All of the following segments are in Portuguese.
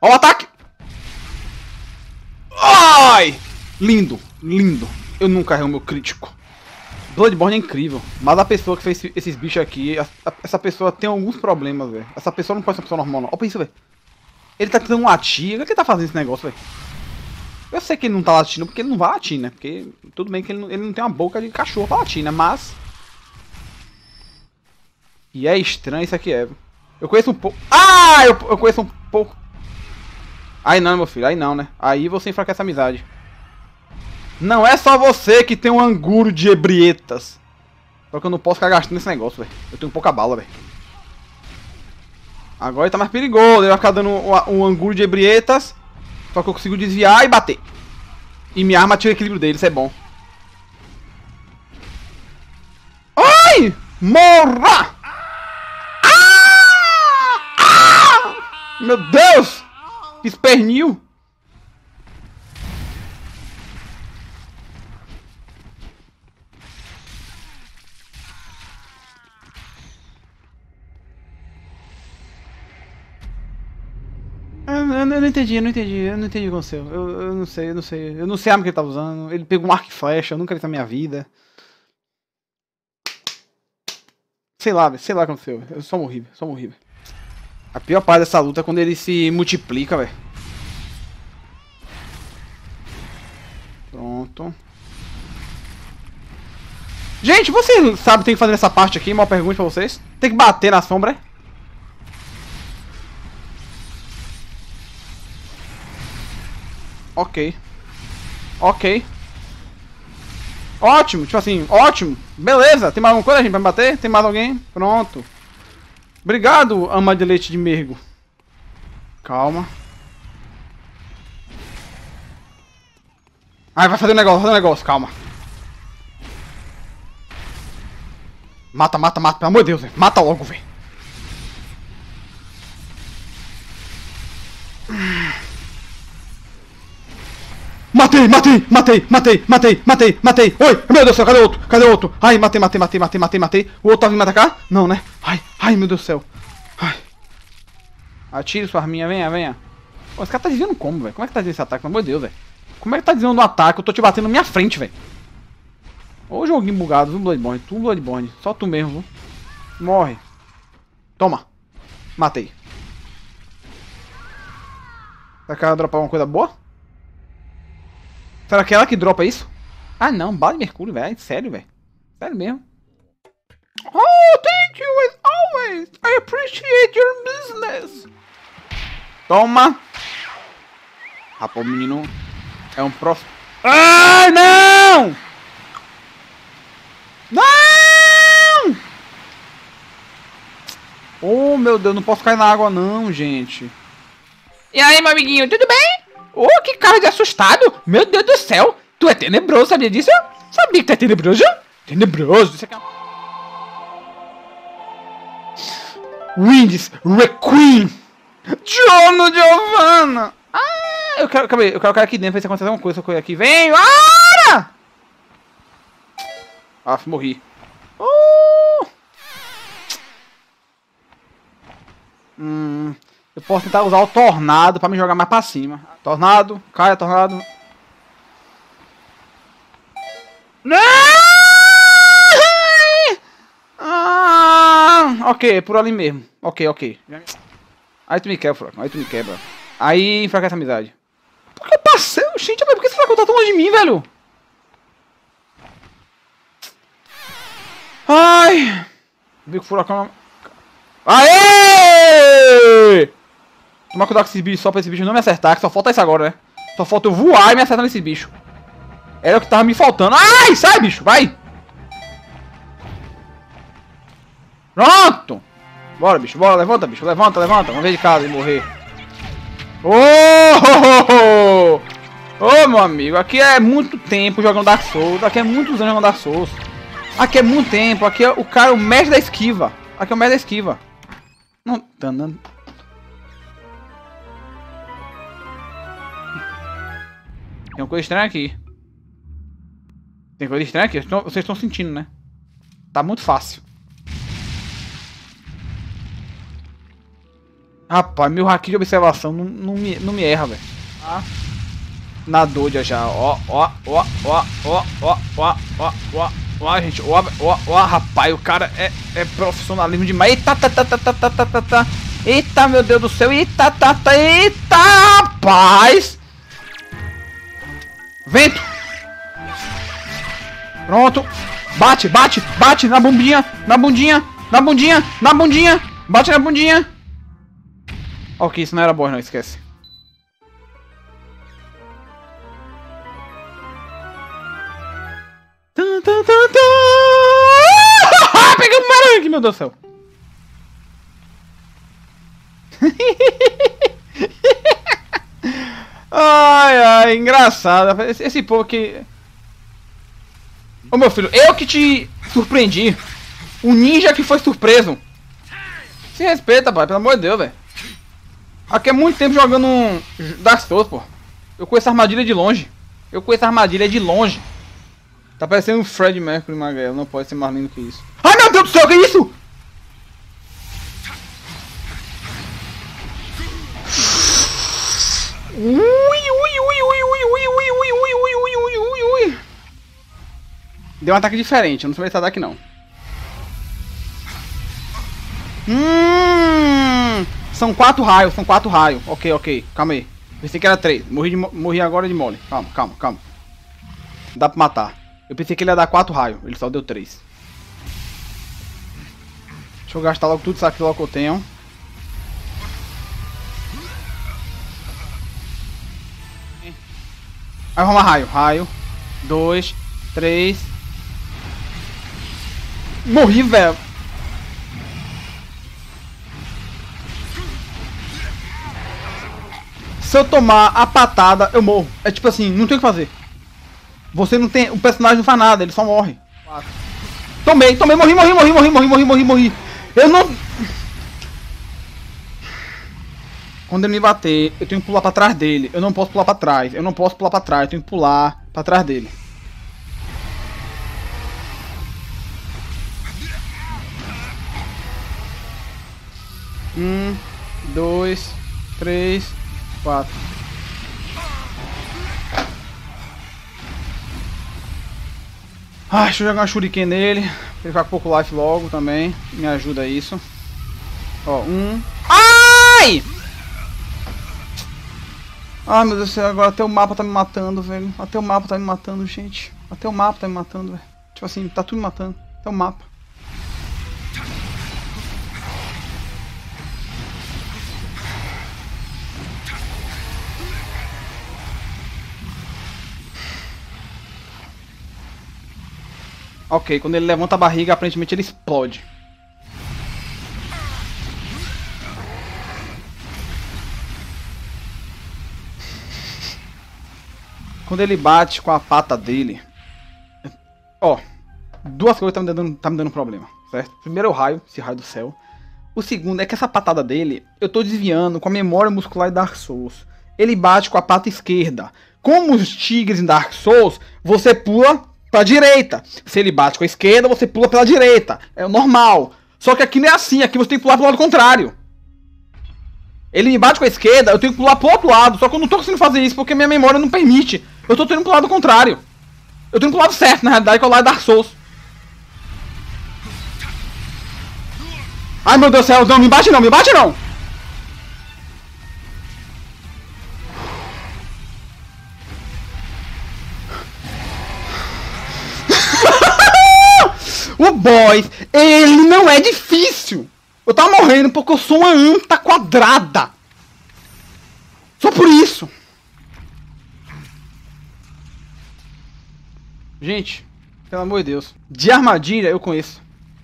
Ó o ataque! Ai! Lindo, lindo. Eu nunca errei o meu crítico. Bloodborne é incrível. Mas a pessoa que fez esses bichos aqui, essa pessoa tem alguns problemas, velho. Essa pessoa não pode ser uma pessoa normal, não. Olha isso, velho. Ele tá tentando latir. O que ele tá fazendo esse negócio, velho? Eu sei que ele não tá latindo porque ele não vai latir, né? Porque tudo bem que ele não tem uma boca de cachorro pra latir, né? Mas... E é estranho isso aqui, é. Eu conheço um pouco... Ah! Eu conheço um pouco... Aí não, meu filho. Aí não, né? Aí você enfraquece a amizade. Não é só você que tem um anguro de ebrietas. Só que eu não posso ficar gastando esse negócio, velho. Eu tenho pouca bala, velho. Agora ele tá mais perigoso. Ele vai ficar dando um anguro de ebrietas. Só que eu consigo desviar e bater. E minha arma tira o equilíbrio dele, isso é bom. Ai! Morra! Meu Deus! Espernil! Eu não entendi, eu não entendi o que aconteceu. Eu não sei. Eu não sei a arma que ele tava usando. Ele pegou um arco e flecha, eu nunca vi isso na minha vida. Sei lá o que aconteceu. Eu só morri, velho. A pior parte dessa luta é quando ele se multiplica, velho. Pronto. Gente, você sabe o que tem que fazer nessa parte aqui? Uma pergunta pra vocês. Tem que bater na sombra, é? Ok. Ótimo, tipo assim, ótimo. Beleza, tem mais alguma coisa, gente, pra me bater? Tem mais alguém? Pronto. Obrigado, ama de leite de mergo. Calma. Ai, vai fazer um negócio, calma. Mata, pelo amor de Deus, velho. Mata logo, velho. Matei! Oi, meu Deus do céu, cadê o outro? Ai, matei. O outro tá vindo me atacar? Não, né? Ai, meu Deus do céu. Ai. Atire sua arminha, venha. Pô, esse cara tá desviando como, velho? Como é que tá desviando esse ataque, pelo amor de Deus, velho? Como é que tá desviando do ataque? Eu tô te batendo na minha frente, velho. Ô joguinho bugado, viu, Bloodborne? Tu, Bloodborne. Só tu mesmo, viu? Morre. Toma. Matei. Será que ela dropar uma coisa boa? Será que é ela que dropa isso? Ah não, bala de mercúrio, velho. Sério, velho. Sério mesmo. Oh, thank you as always. I appreciate your business. Toma. Rapaz, o menino é um próximo. Ah, não! Não! Oh, meu Deus, não posso cair na água não, gente. E aí, meu amiguinho, tudo bem? Oh, que cara de assustado! Meu Deus do céu! Tu é tenebroso, sabia disso? Sabia que tu é tenebroso? Tenebroso, isso aqui é... Winds, Requiem! Giorno Giovanna! Ah, eu quero cair aqui dentro pra ver se acontece alguma coisa com ele aqui. Vem! Ah! Ah, morri. Eu posso tentar usar o tornado pra me jogar mais pra cima. Tornado, caia, tornado. Não! Ah, ok, por ali mesmo. Ok. Aí tu me quebra, Furacão. Aí enfraquece a amizade. Por que eu passei? Gente, por que esse Furacão tá tão longe de mim, velho? Ai! Vi que o Furacão... Aê! Tomar cuidado com esses bichos só pra esse bicho não me acertar, que só falta isso agora, né? Só falta eu voar e me acertar nesse bicho. Era o que tava me faltando. Ai, sai, bicho, vai! Pronto! Bora, bicho, bora, levanta, bicho, levanta. Vamos ver de casa e morrer. Ô, meu amigo, aqui é muito tempo jogando Dark Souls, aqui é muitos anos jogando Dark Souls. Aqui é muito tempo, aqui é o cara, o mestre da esquiva. Aqui é o mestre da esquiva. Não, tá andando. Tem uma coisa estranha aqui. Vocês estão sentindo, né? Tá muito fácil. Rapaz, meu haki de observação não me erra, velho. Ah. Na doida já, ó, gente, rapaz, o cara é profissionalismo demais. Eita, eita, meu Deus do céu, eita, rapaz. Vento. Pronto. Bate na bundinha, bate na bundinha. Ok, isso não era boss não, esquece. Peguei um barulho aqui, meu Deus do céu. Ai, engraçado. Esse povo aqui. Ô meu filho, eu que te surpreendi. O ninja que foi surpreso. Se respeita, pai, pelo amor de Deus, velho. Aqui é muito tempo jogando Dark Souls, pô. Eu conheço a armadilha de longe. Tá parecendo um Fred Mercury magrelo, não pode ser mais lindo que isso. Ai meu Deus do céu, que é isso? Deu um ataque diferente, eu não sabia esse ataque não. São 4 raios, Ok, calma aí. Pensei que era 3, morri agora de mole. Calma. Dá pra matar. Eu pensei que ele ia dar 4 raios, ele só deu 3. Deixa eu gastar logo tudo isso aqui logo que eu tenho. Aí vamos lá, raio. 2, 3. Morri, velho. Se eu tomar a patada, eu morro. É tipo assim, não tem o que fazer. Você não tem. O personagem não faz nada, ele só morre. Tomei, morri. Eu não. Quando ele me bater, eu tenho que pular pra trás dele. Eu não posso pular pra trás. Eu tenho que pular pra trás dele. Um, 2, 3, 4. Deixa eu jogar uma shuriken nele. Pra ele ficar com pouco life logo também. Me ajuda isso. Ó, Ai! Ai meu Deus do céu, agora até o mapa tá me matando, velho. Gente. Velho. Tipo assim, tá tudo me matando. Até o mapa. Ok, quando ele levanta a barriga, aparentemente ele explode. Quando ele bate com a pata dele... Ó, duas coisas tá me dando problema, certo? Primeiro é o raio, esse raio do céu. O segundo é que essa patada dele, eu tô desviando com a memória muscular de Dark Souls. Ele bate com a pata esquerda. Como os tigres em Dark Souls, você pula pra direita. Se ele bate com a esquerda, você pula pela direita. É o normal. Só que aqui não é assim, aqui você tem que pular pro lado contrário. Ele me bate com a esquerda, eu tenho que pular pro outro lado. Só que eu não tô conseguindo fazer isso porque minha memória não permite. Eu tô tendo pro lado contrário. Eu tenho pro lado certo, na realidade, que é o lado Dark Souls. Ai meu Deus do céu, não, me bate não. O boss, ele não é difícil. Eu tava morrendo porque eu sou uma anta quadrada. Só por isso. Gente, pelo amor de Deus. De armadilha eu conheço.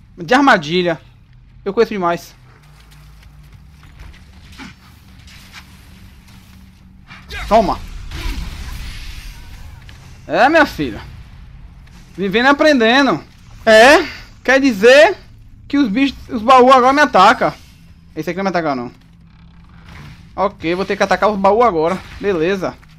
Eu conheço demais. Toma. É, minha filha. Vivendo e aprendendo. É, quer dizer que os bichos, os baús agora me atacam. Esse aqui não vai me atacar não. Ok, vou ter que atacar os baús agora. Beleza.